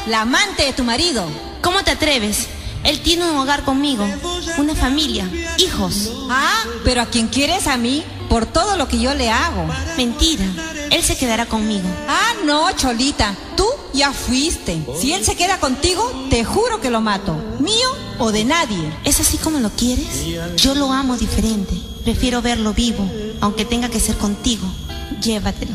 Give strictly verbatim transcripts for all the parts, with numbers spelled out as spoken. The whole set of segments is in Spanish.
la amante de tu marido. ¿Cómo te atreves? Él tiene un hogar conmigo, una familia, hijos. Ah, pero a quien quieres a mí, por todo lo que yo le hago. Mentira, él se quedará conmigo. Ah, no, Cholita, tú ya fuiste. Si él se queda contigo, te juro que lo mato. ¿Mío o de nadie? ¿Es así como lo quieres? Yo lo amo diferente. Prefiero verlo vivo, aunque tenga que ser contigo. Llévatelo.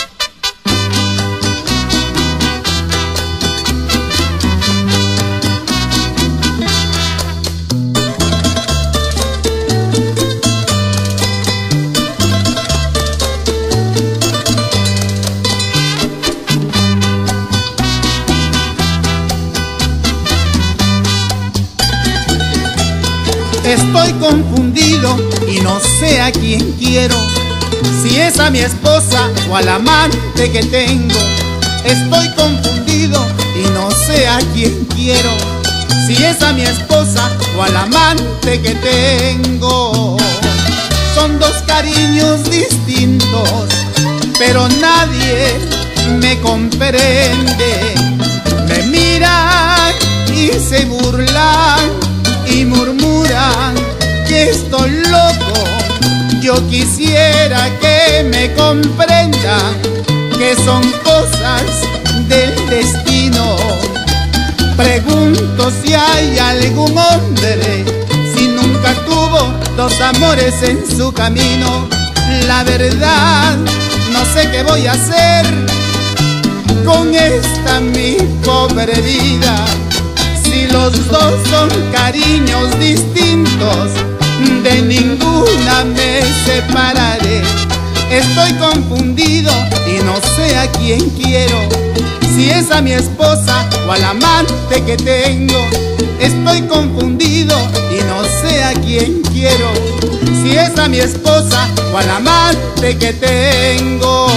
Estoy confundido y no sé a quién quiero, si es a mi esposa o al amante que tengo. Estoy confundido y no sé a quién quiero, si es a mi esposa o al amante que tengo. Son dos cariños distintos, pero nadie me comprende. Me miran y se burlan y murmuran que estoy loco. Yo quisiera que me comprendan que son cosas del destino. Pregunto si hay algún hombre, si nunca tuvo dos amores en su camino. La verdad, no sé qué voy a hacer con esta mi pobre vida. Si los dos son cariños distintos, de ninguna me separaré. Estoy confundido y no sé a quién quiero, si es a mi esposa o al amante que tengo. Estoy confundido y no sé a quién quiero, si es a mi esposa o al amante que tengo.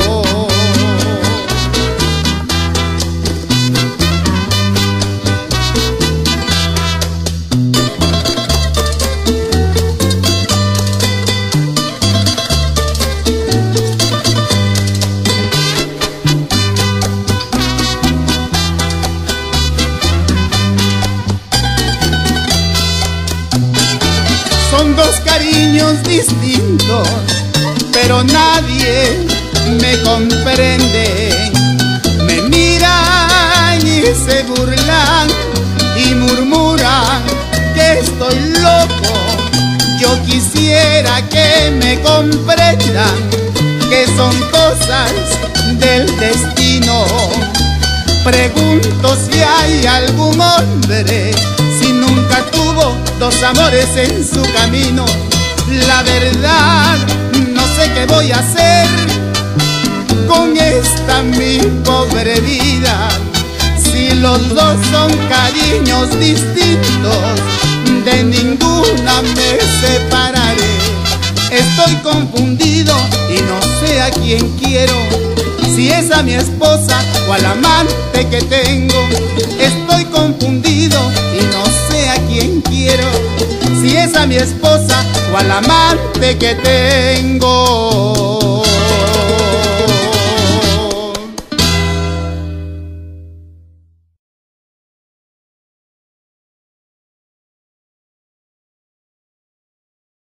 Son dos cariños distintos, pero nadie me comprende. Me miran y se burlan y murmuran que estoy loco. Yo quisiera que me comprendan que son cosas del destino. Pregunto si hay algún hombre, si nunca tuvo dos amores en su camino. La verdad, no sé qué voy a hacer con esta mi pobre vida. Si los dos son cariños distintos, de ninguna me separaré. Estoy confundido y no sé a quién quiero, si es a mi esposa o al amante que tengo. Estoy confundido y no sé a quién quiero, si es a mi esposa o al amante que tengo.